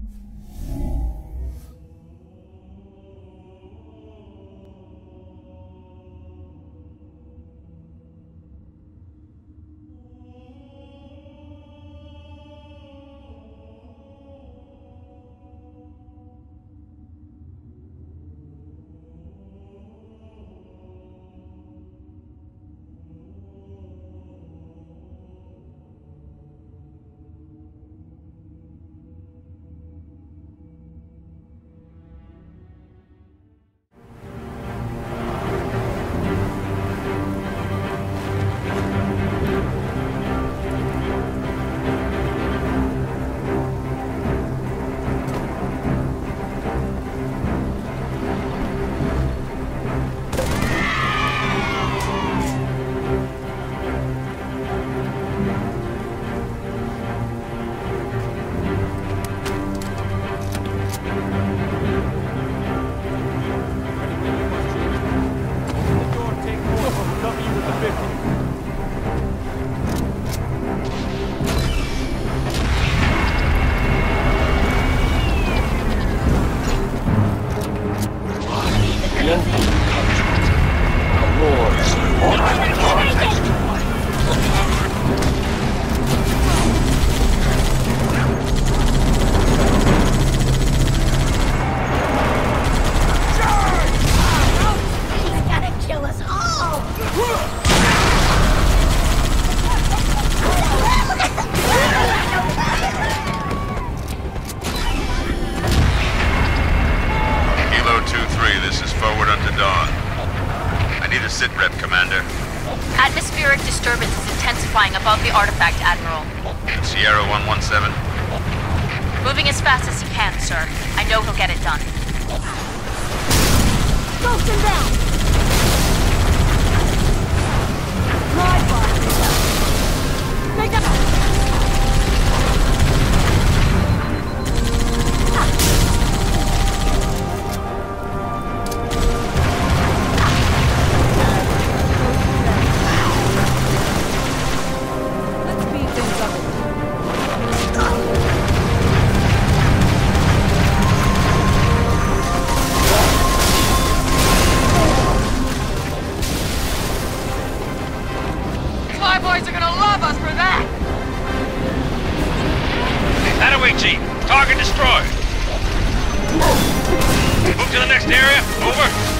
Atmospheric disturbance is intensifying above the artifact, Admiral. Sierra 117. Moving as fast as he can, sir. I know he'll get it done. Ghost him down! Ride by! Make up! Boys are gonna love us for that! Attaway team, target destroyed. Move to the next area, over.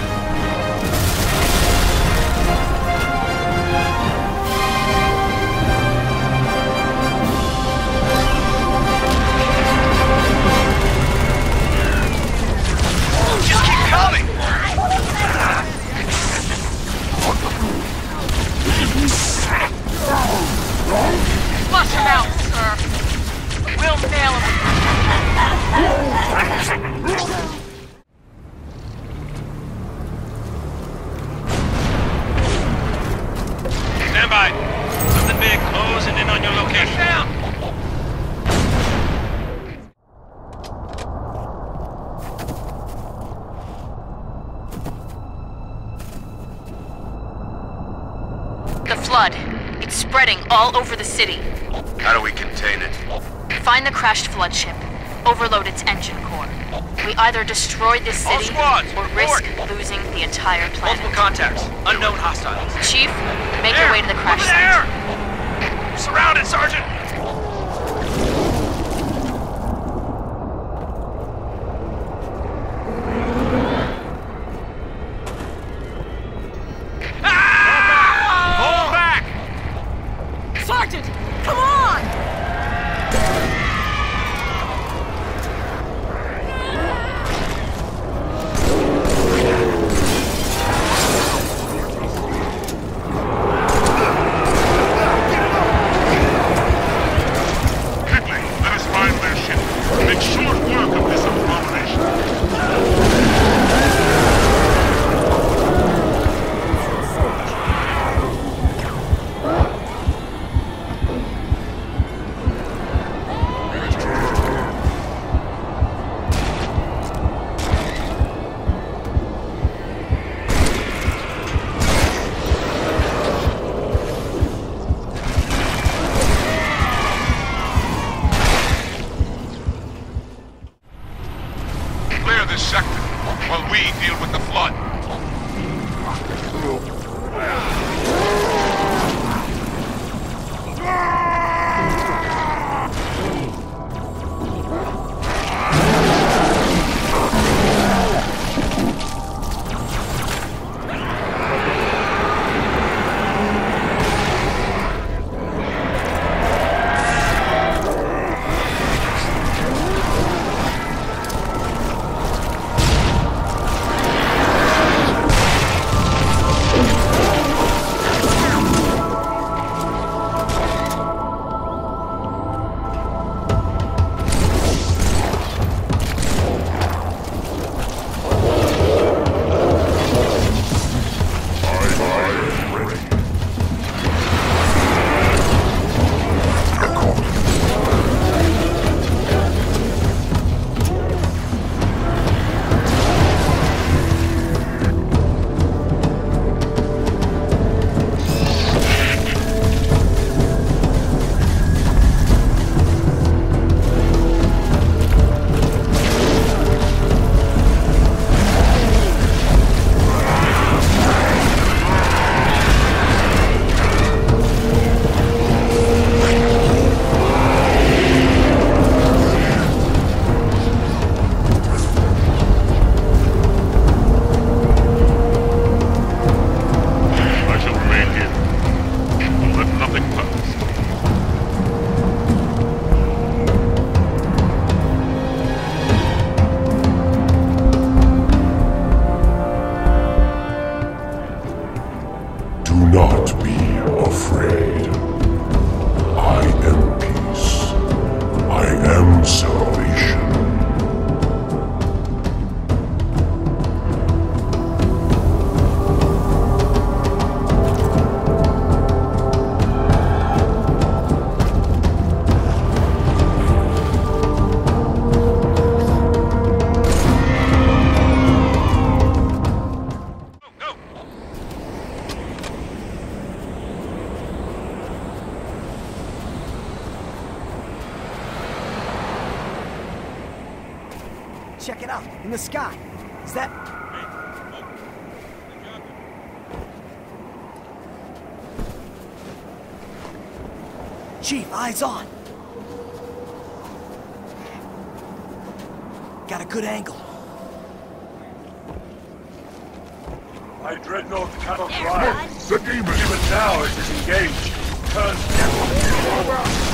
Just keep coming! Flush him out, sir. We'll nail him. Stand by. Something big closing in on your location. Down. The flood. It's spreading all over the city. How do we contain it? Find the crashed flood ship. Overload its engine core. We either destroy this city All squads, or report. risk losing the entire planet. Multiple contacts. Unknown hostiles. Chief, make your way to the crash Over site. there! Surrounded, Sergeant! Fall back! Sergeant! Come on! this sector, while we deal with the flood. Check it out, in the sky. Is that... Chief, eyes on. Got a good angle. My dreadnought cannot fly. The demon! Even now it is engaged. Turn over.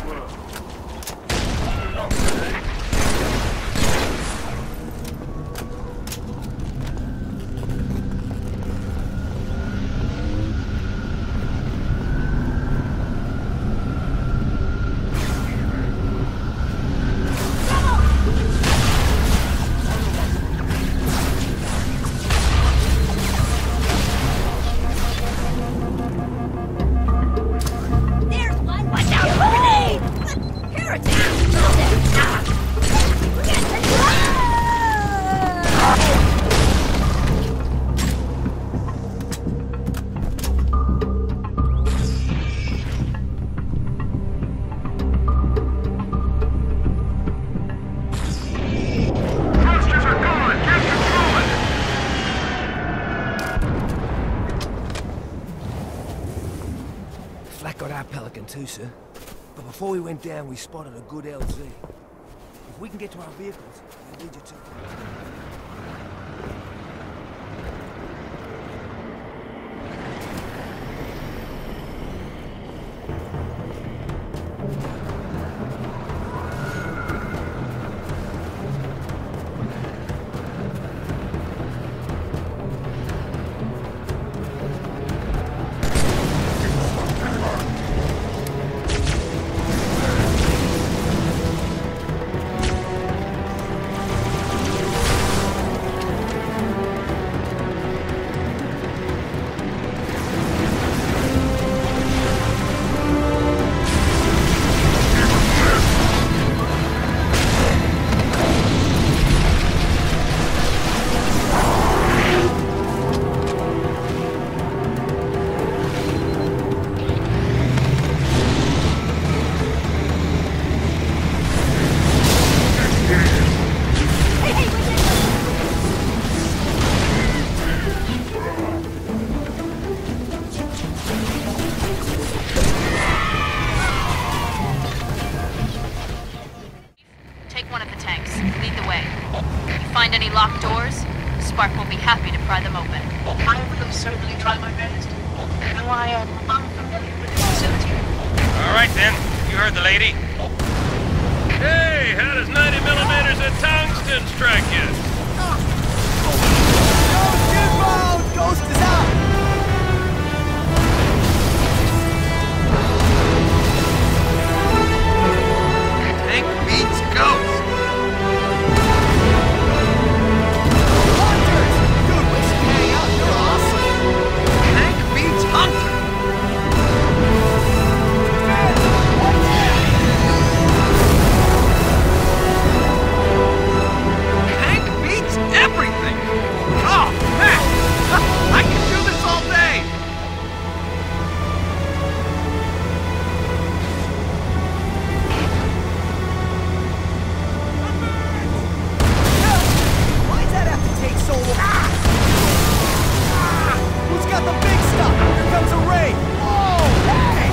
Flak got our Pelican too, sir. But before we went down, we spotted a good LZ. If we can get to our vehicles, we'll lead you to... take one of the tanks. Lead the way. If you find any locked doors, Spark will be happy to pry them open. I will certainly try my best. Though I am unfamiliar with the facility. All right, then. You heard the lady. Hey, how does 90 millimeters of tungsten strike you? Ghost is out! Tank beats ghost. Hunters! Dude, we should hang out. You're awesome. Tank beats hunter. Tank beats everything. Oh, man. I can do this all day. Why does that have to take so long? Who's got the big stuff? Here comes a raid! Whoa! Hey!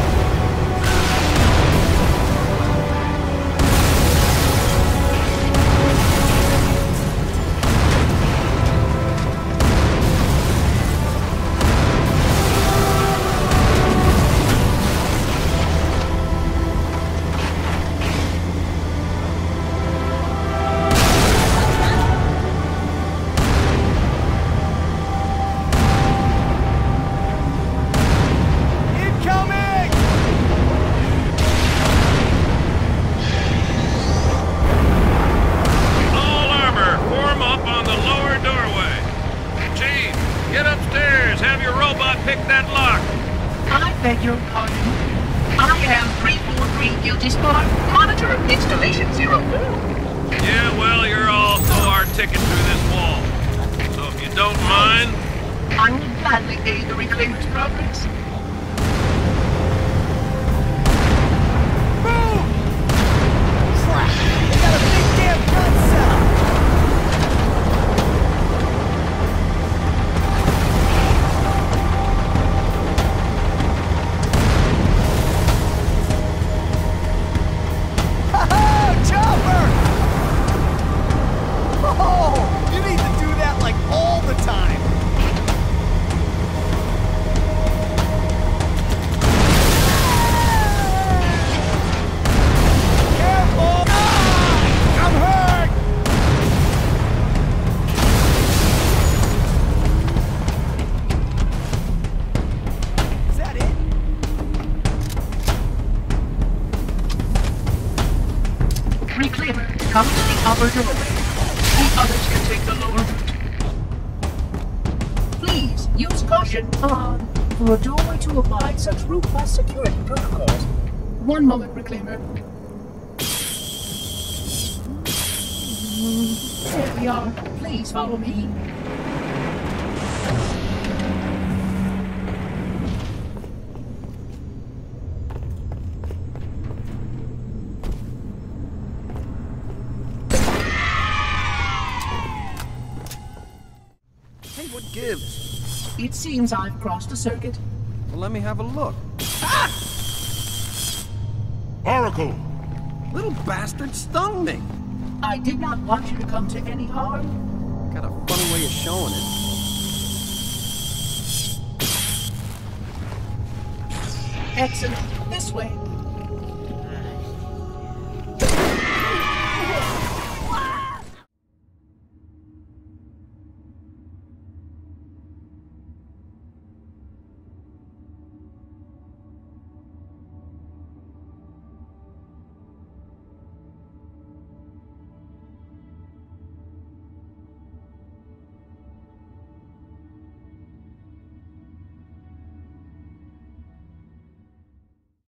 Incoming! All armor, form up on the lower doorway. Chief, get upstairs. Have your robot pick that lock. I beg your pardon. I am 343 Guilty Spark, monitor installation 04. Yeah, well, you're also our ticket through this wall. So if you don't mind, I will gladly aid the Reclaimer's progress. Move! Crap! They got a big damn gun set up! Ha-ha! Chopper! Oh! You need to do that like all the time! Careful! Ah! I'm hurt! Is that it? Reclaimer, come to the upper doorway. The others can take the lower route. Please use caution for a doorway to abide such robust security protocols. One moment, Reclaimer. There we are. Please follow me. Hey, what gives? It seems I've crossed a circuit. Well, let me have a look. Oracle! Little bastard stung me. I did not want you to come to any harm. Got a funny way of showing it. Excellent. This way.